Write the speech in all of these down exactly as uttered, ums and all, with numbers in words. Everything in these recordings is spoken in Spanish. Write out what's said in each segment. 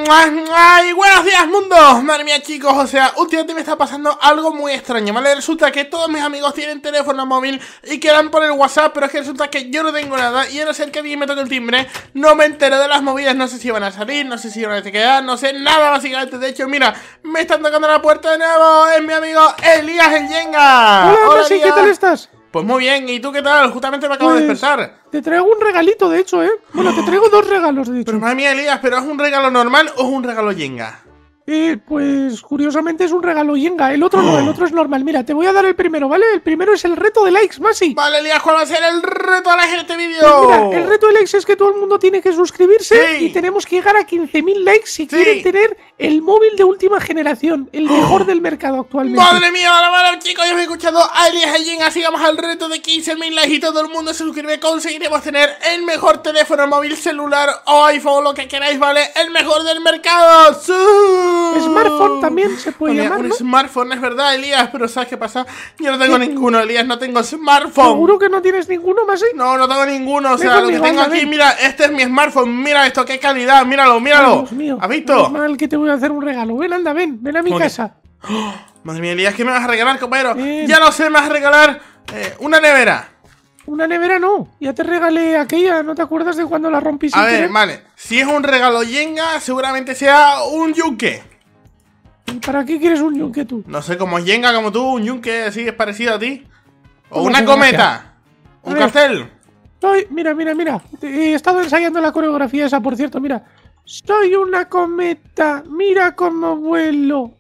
¡Ay, buenos días, mundo! Madre mía, chicos, o sea, últimamente me está pasando algo muy extraño, ¿vale? Resulta que todos mis amigos tienen teléfono móvil y quedan por el WhatsApp, pero es que resulta que yo no tengo nada y a no ser que alguien me toque el timbre, no me entero de las movidas, no sé si van a salir, no sé si van a quedar, no sé nada básicamente. De hecho, mira, me están tocando la puerta de nuevo, es mi amigo Elías el Yenga. Hola, Hola Messi, ¿qué tal estás? Pues muy bien, ¿y tú qué tal? Justamente me acabo pues, de despertar. Te traigo un regalito, de hecho, ¿eh? Bueno, te traigo dos regalos, de hecho. Pero madre mía, Elías, ¿pero es un regalo normal o es un regalo Yenga? Eh, pues curiosamente es un regalo Yenga. El otro no, el otro es normal. Mira, te voy a dar el primero, ¿vale? El primero es el reto de likes, Masi. Vale, Elías, ¿cuál va a ser el reto de likes en este vídeo? Pues mira, el reto de likes es que todo el mundo tiene que suscribirse sí. y tenemos que llegar a quince mil likes si sí. quieren tener el móvil de última generación, el mejor oh. del mercado actualmente. Madre mía, vale, vale, chicos, yo he escuchado a Elías el Yenga. Sigamos al reto de quince mil likes y todo el mundo se suscribe. Conseguiremos tener el mejor teléfono móvil, celular o iPhone, lo que queráis, ¿vale? El mejor del mercado. ¡Sí! Smartphone también se puede Oye, llamar, un ¿no? smartphone, es verdad, Elías, pero ¿sabes qué pasa? Yo no tengo ninguno, Elías, no tengo smartphone. ¿Seguro que no tienes ninguno, Masi? No, no tengo ninguno, o sea, lo que tengo aquí, mira, este es mi smartphone, mira esto, qué calidad, míralo, míralo. Dios mío, ¿has visto? Mal que te voy a hacer un regalo. Ven, anda, ven, ven a mi okay. casa. Oh, madre mía, Elías, ¿qué me vas a regalar, compañero? Bien. Ya lo sé, me vas a regalar eh, una nevera. Una nevera no, ya te regalé aquella, ¿no te acuerdas de cuando la rompí sin A ver, querer? vale, si es un regalo Yenga, seguramente sea un yunque. ¿Y para qué quieres un yunque tú? No sé, como Yenga, como tú, un yunque así es parecido a ti. O una cometa. Un ver, cartel. Soy, mira, mira, mira. He estado ensayando la coreografía esa, por cierto, mira. Soy una cometa, mira cómo vuelo.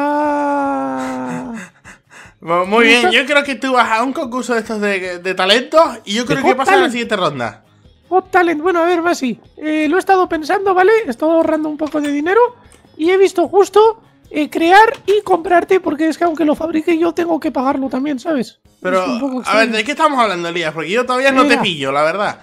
Ah. Muy bien, yo creo que tú vas a un concurso de estos de, de talentos y yo creo que pasa en la siguiente ronda. Hot Talent, bueno, a ver, Masi. Eh, lo he estado pensando, ¿vale? He estado ahorrando un poco de dinero y he visto justo eh, crear y comprarte, porque es que aunque lo fabrique yo tengo que pagarlo también, ¿sabes? Pero, a ver, ¿de qué estamos hablando, Elías? Porque yo todavía no Mira. te pillo, la verdad.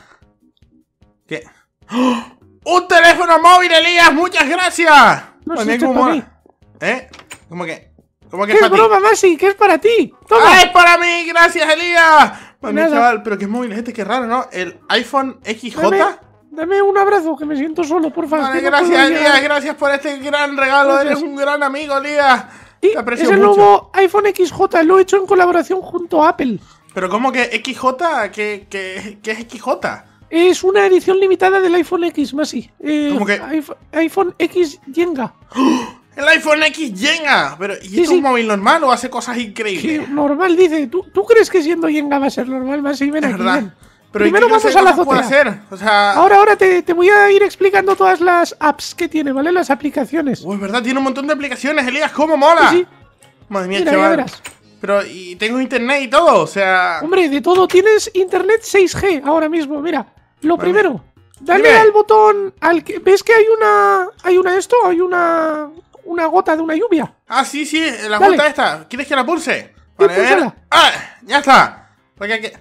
¿Qué? ¡Oh! ¡Un teléfono móvil, Elías! ¡Muchas gracias! No sé, es para mí. ¿Eh? ¿Cómo que? ¿Cómo que ¿Qué es es para broma, ti? Masi? ¿Qué es para ti? ¡Toma! ¡Ah, es para mí! ¡Gracias, Elías! Madre Nada. chaval, pero qué móvil es este, qué raro, ¿no? ¿El iPhone X J? Dame, dame un abrazo, que me siento solo, por favor. Vale, gracias, Elías, gracias por este gran regalo. Gracias. Eres un gran amigo, Elías. Y te aprecio es el mucho. nuevo iPhone X J, lo he hecho en colaboración junto a Apple. ¿Pero cómo que X J? ¿Qué, qué, qué es X J? Es una edición limitada del iPhone X, Masi. Eh, ¿Cómo que? iPhone X Yenga. ¡Oh! El iPhone X Yenga. Pero, ¿y sí, es sí. un móvil normal o hace cosas increíbles? Sí, normal, dice. ¿Tú, ¿Tú crees que siendo Yenga va a ser normal, Masi? Ven es aquí, verdad. ven. Pero primero vamos a la azotea. Puede hacer? O sea... Ahora, ahora te, te voy a ir explicando todas las apps que tiene, ¿vale? Las aplicaciones. Oh, es verdad, tiene un montón de aplicaciones, Elías. ¿Cómo mola? Sí, sí. Madre mía, Mira, chaval. ya verás. Pero, y tengo internet y todo, o sea... Hombre, de todo. Tienes internet seis G ahora mismo, mira. Lo vale. primero, dale Dime. al botón... al que ¿ves que hay una... hay una esto? Hay una... una gota de una lluvia? Ah, sí, sí, la Dale. gota esta. ¿Quieres que la pulse? Sí, Vale, a ver. púlsala. ¡Ah! ¡Ya está! Porque aquí...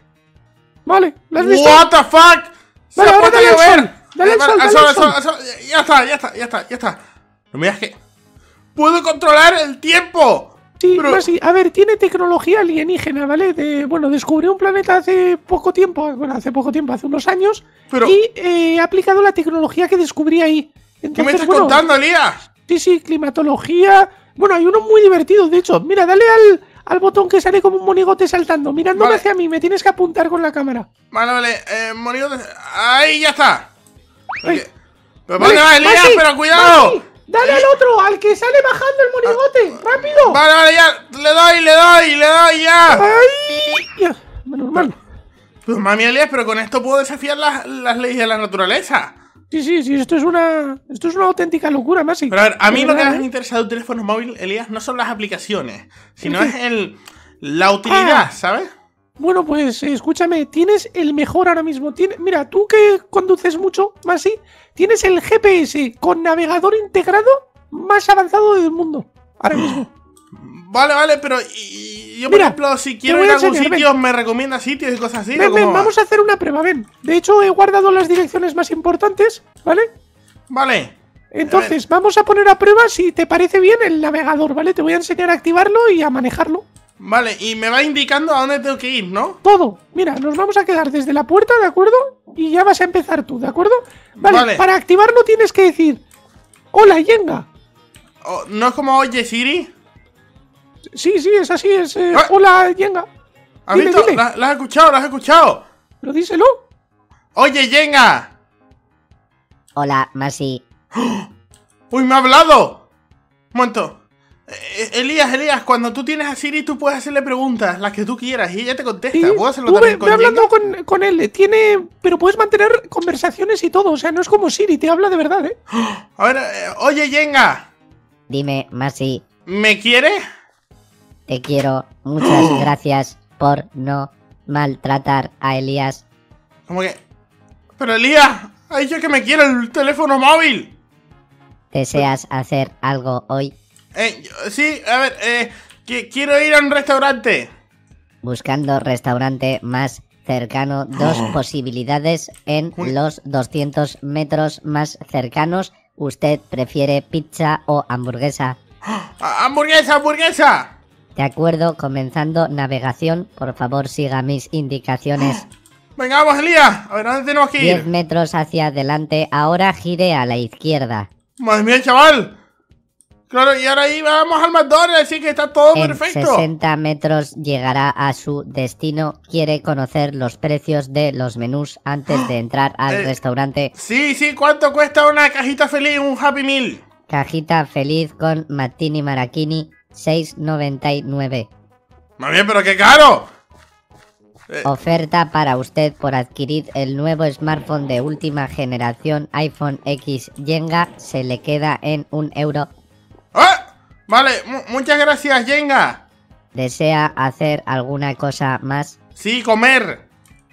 Vale, ¿la has visto? What the fuck? Se Vale, ha ahora puesto a dale al llover. sol. Dale Eh, al vale, sol, al dale sol, al al sol, sol. al sol. Ya está, ya está, ya está, ya está. No me digas que... ¡puedo controlar el tiempo! Sí, Pero- Masi, a ver, tiene tecnología alienígena, ¿vale? De, bueno, descubrió un planeta hace poco tiempo, bueno, hace poco tiempo, hace unos años, Pero- y eh, ha aplicado la tecnología que descubrí ahí. Entonces, ¿Qué me estás bueno, contando, Elías? Sí, sí, climatología. Bueno, hay uno muy divertido, de hecho. Mira, dale al, al botón que sale como un monigote saltando. Mirándome Vale. hacia mí, me tienes que apuntar con la cámara. Vale, vale, eh, monigote... ¡ahí, ya está! Ay. Ok. Pero Vale, ¿dónde va, Elías? Masi, ¡Pero cuidado! Masi, dale al otro, al que sale bajando el monigote. ¡Rápido! Vale, vale, ya. Le doy, le doy, le doy, ya. ¡Ay! Ya, menos mal. Pues mami, Elías, pero con esto puedo desafiar las, las leyes de la naturaleza. Sí, sí, sí, esto es una esto es una auténtica locura, Masi. Pero a ver, a mí De lo que verdad, más me ¿eh? interesa de un teléfono móvil, Elías, no son las aplicaciones, sino ¿El es qué? el la utilidad, Ah. ¿sabes? Bueno, pues eh, escúchame, tienes el mejor ahora mismo. Tiene, mira, tú que conduces mucho, Masi, tienes el G P S con navegador integrado más avanzado del mundo. Ahora mismo. Vale, vale, pero y, y yo, por Mira, ejemplo, si te quiero voy ir a a algún enseñar, sitio, ¿me recomienda sitios y cosas así? Ven, ¿o ven, cómo va? vamos a hacer una prueba, ven. De hecho, he guardado las direcciones más importantes, ¿vale? Vale. Entonces, vamos a poner a prueba si te parece bien el navegador, ¿vale? Te voy a enseñar a activarlo y a manejarlo. Vale, y me va indicando a dónde tengo que ir, ¿no? Todo. Mira, nos vamos a quedar desde la puerta, ¿de acuerdo? Y ya vas a empezar tú, ¿de acuerdo? Vale, Vale. para activarlo tienes que decir Hola, Yenga. Oh, ¿no es como oye Siri? Sí, sí, es así, es... eh, Ah. Hola, Yenga. ¿Has Dile, visto? dile. ¿La, la has escuchado? ¿La has escuchado? Pero díselo. Oye, Yenga. Hola, Masi. Uy, me ha hablado. Un momento. Eh, Elías, Elías, cuando tú tienes a Siri, tú puedes hacerle preguntas, las que tú quieras, y ella te contesta. Sí, ¿Puedo hacerlo tú ve, también ve con hablando Yenga? con, con él. Tiene... Pero puedes mantener conversaciones y todo. O sea, no es como Siri, te habla de verdad, ¿eh? A ver, eh, oye, Yenga. Dime, Masi, ¿Me quieres? te quiero. Muchas gracias por no maltratar a Elías. Como que... Pero Elías, ha dicho que me quiere el teléfono móvil. ¿Deseas hacer algo hoy? Eh, yo- sí, a ver, eh, qui- quiero ir a un restaurante. Buscando restaurante más cercano, dos posibilidades en Uy. los doscientos metros más cercanos. ¿Usted prefiere pizza o hamburguesa? Ah, hamburguesa, hamburguesa. De acuerdo, comenzando navegación. Por favor, siga mis indicaciones. Venga, vamos, Elías. A ver, ¿a dónde tenemos que diez ir? metros hacia adelante. Ahora gire a la izquierda. Madre mía, chaval. Claro, y ahora ahí vamos al McDonald's, así que está todo En perfecto. sesenta metros llegará a su destino. ¿Quiere conocer los precios de los menús antes de entrar al Eh. restaurante? Sí, sí, ¿cuánto cuesta una cajita feliz, un Happy Meal? Cajita feliz con Martini Marachini, seis noventa y nueve. Más bien, pero qué caro. Oferta para usted por adquirir el nuevo smartphone de última generación iPhone X Yenga. Se le queda en un euro. ¡Ah! Vale, mu- muchas gracias, Yenga. ¿Desea hacer alguna cosa más? Sí, comer.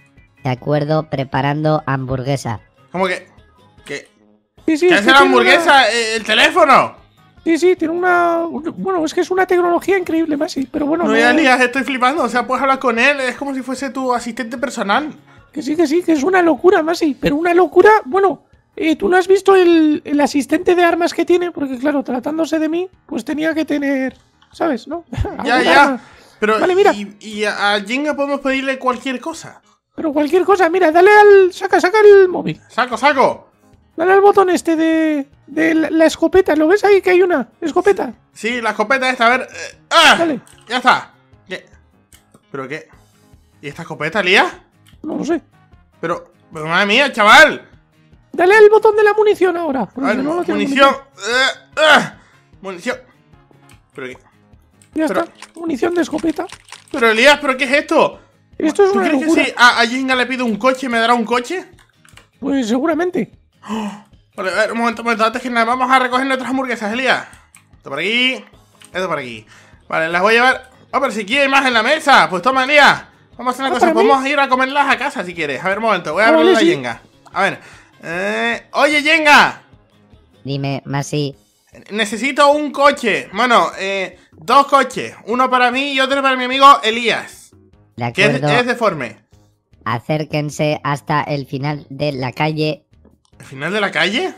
De acuerdo, preparando hamburguesa. ¿Cómo que? ¿Qué, Sí, sí, ¿qué es hace que la tiene hamburguesa? una- Eh, ¿El teléfono? Sí, sí, tiene una... Bueno, es que es una tecnología increíble, Masi. Pero bueno, No, no- ya, Elías, estoy flipando. O sea, puedes hablar con él. Es como si fuese tu asistente personal. que sí, que sí, que es una locura, Masi. Pero una locura... Bueno, eh, ¿tú no has visto el, el asistente de armas que tiene? Porque claro, tratándose de mí, pues tenía que tener... ¿Sabes, no? Ya, Alguna ya. arma. Pero, Vale, mira. Y, y a a Yenga podemos pedirle cualquier cosa. Pero cualquier cosa, mira, dale al... Saca, saca el móvil. Saco, saco. Dale al botón este de... De la, la escopeta. ¿Lo ves ahí que hay una escopeta? Sí, la escopeta esta, a ver. eh, ¡Ah! Dale. Ya está. ¿Qué? ¿Pero qué? ¿Y esta escopeta, Elías? No lo sé. Pero, pero madre mía, chaval. Dale al botón de la munición ahora. A porque ver, si no, no tiene munición. Eh, ah, munición. ¿Pero qué? Ya pero- está. Munición de escopeta. Pero Elías, ¿pero qué es esto? Esto es ¿Tú una crees locura. que si a, a Jenga le pido un coche me dará un coche? Pues seguramente. Vale, a ver, un momento, un momento, antes que nada, vamos a recoger nuestras hamburguesas, Elías. Esto por aquí, esto por aquí. Vale, las voy a llevar. Oh, pero si quieres más en la mesa, pues toma, Elías. Vamos a hacer una Ah, cosa, ¿para mí? podemos ir a comerlas a casa si quieres. A ver, un momento, voy a Ah, abrir vale, la sí. Jenga. A ver, eh, oye, Jenga, Dime, Masi. necesito un coche. Bueno, eh, dos coches. Uno para mí y otro para mi amigo Elías. De Que es, acuerdo, es deforme. acérquense hasta el final de la calle. ¿El final de la calle?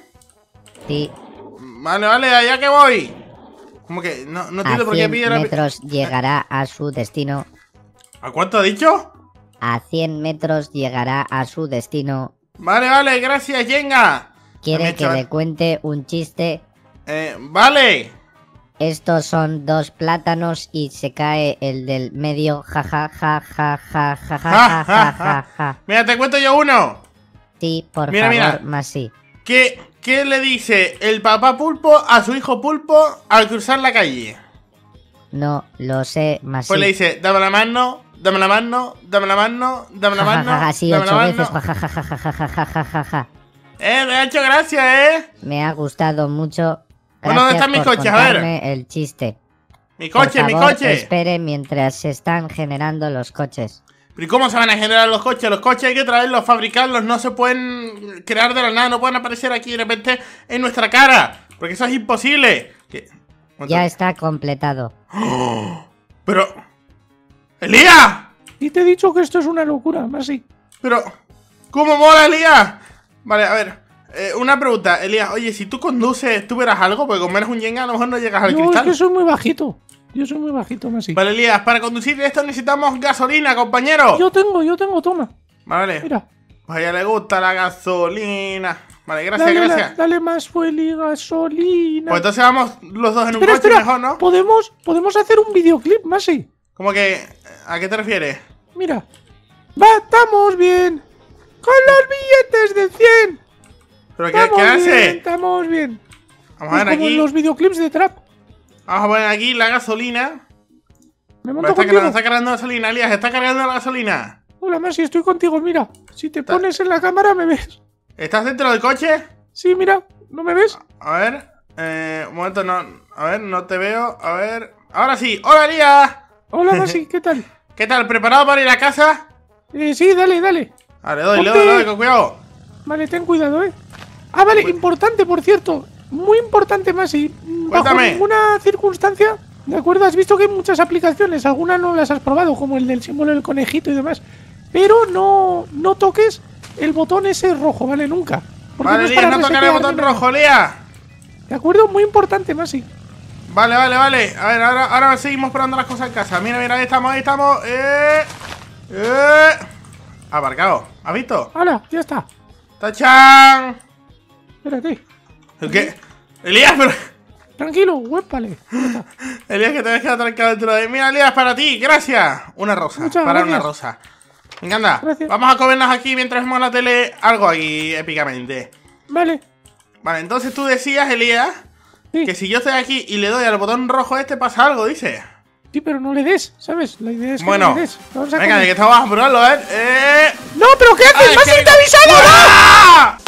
Sí, Vale, vale, allá que voy. Como que no, no a entiendo por qué cien pide la... metros llegará a su destino. ¿A cuánto ha dicho? A cien metros llegará a su destino. Vale, vale, gracias, Jenga. ¿Quiere Dame, que chaval. le cuente un chiste? Eh, vale. Estos son dos plátanos y se cae el del medio. Ja ja ja ja ja ja ja ja ja ja ja. Mira, te cuento yo uno. Sí, por Mira, favor, mira. Masi. ¿Qué, ¿Qué le dice el papá pulpo a su hijo pulpo al cruzar la calle? No lo sé, Masi. Pues le dice, dame la mano, dame la mano, dame la mano, dame la Ja, ja, mano, ja, ja, sí, dame la ocho mano. veces. Ja, ja, ja, ja, ja, ja, ja, ja, ja, ja. Eh, me ha hecho gracia, eh. Me ha gustado mucho. Bueno, ¿dónde Gracias están mis por coches? A ver. contarme el chiste. Mi coche, Por mi favor, coche. espere mientras se están generando los coches. ¿Pero y cómo se van a generar los coches? Los coches hay que traerlos, fabricarlos, no se pueden crear de la nada, no pueden aparecer aquí de repente en nuestra cara, porque eso es imposible. ¿Qué? Ya está completado. Pero... ¡Elías! Y te he dicho que esto es una locura, Masi. Pero... ¿Cómo mola, Elías? Vale, a ver, eh, una pregunta, Elías, oye, si tú conduces, ¿tú verás algo? Porque como eres un Jenga, a lo mejor no llegas al Yo es cristal. que soy muy bajito. Yo soy muy bajito, Masi. Vale, Elías, para conducir esto necesitamos gasolina, compañero. Yo tengo, yo tengo, toma. Vale, Mira. pues a ella le gusta la gasolina. Vale, gracias, dale, gracias. la- dale más fuel y gasolina. Pues entonces vamos los dos en un espera, coche espera. mejor, ¿no? ¿Podemos, podemos hacer un videoclip, Masi. Como que... ¿A qué te refieres? Mira. Va, estamos bien. Con los billetes de cien. ¿Pero qué, Estamos qué bien, hace? estamos bien. Vamos a ver Es como en aquí. los videoclips de Trap. Vamos a poner aquí la gasolina. Me Me monto está, contigo. cargando, está cargando gasolina, Elías, está cargando la gasolina. Hola, Masi, estoy contigo, mira. Si te pones en la cámara, me ves. ¿Estás dentro del coche? Sí, mira, ¿no me ves? A ver, eh, un momento, no. A ver, no te veo. A ver. Ahora sí. ¡Hola, Elías! Hola, Masi, ¿qué tal? ¿Qué tal? ¿Preparado para ir a casa? Eh, sí, dale, dale. Vale, doy, le Ponte- doy, le doy, con cuidado. Vale, ten cuidado, eh. Ah, vale, importante, por cierto. Muy importante, Masi. Bajo Cuéntame. ninguna circunstancia, ¿de acuerdo? Has visto que hay muchas aplicaciones, algunas no las has probado, como el del símbolo del conejito y demás. Pero no, no toques el botón ese rojo, ¿vale? Nunca. Porque Vale, es Elías, para no tocaré el resetear botón ni nada. rojo, Elías. ¿De acuerdo? Muy importante, Masi. Vale, vale, vale. A ver, ahora, ahora seguimos probando las cosas en casa. Mira, mira, ahí estamos, ahí estamos. Eh, eh. Aparcado. ¿Has visto? ¡Hala! Ya está. ¡Tachan! Espérate. ¿Qué? Elías, pero... Tranquilo, huépale. Ya está. Elías, que te habías quedado trancado dentro de... Mira, Elías, para ti, gracias. Una rosa, Muchas para gracias. una rosa. Me encanta. Gracias. Vamos a comernos aquí mientras vemos la tele algo aquí épicamente. Vale. Vale, entonces tú decías, Elías, Sí. que si yo estoy aquí y le doy al botón rojo este pasa algo, dice. Sí, pero no le des, ¿sabes? La idea es que Bueno, no le des. Vamos a venga, comer. de que estamos a probarlo, ¿eh? ¡Eh! ¡No, pero qué haces! ¡Ay, ¡Masi, que- te he avisado! ¡Ah!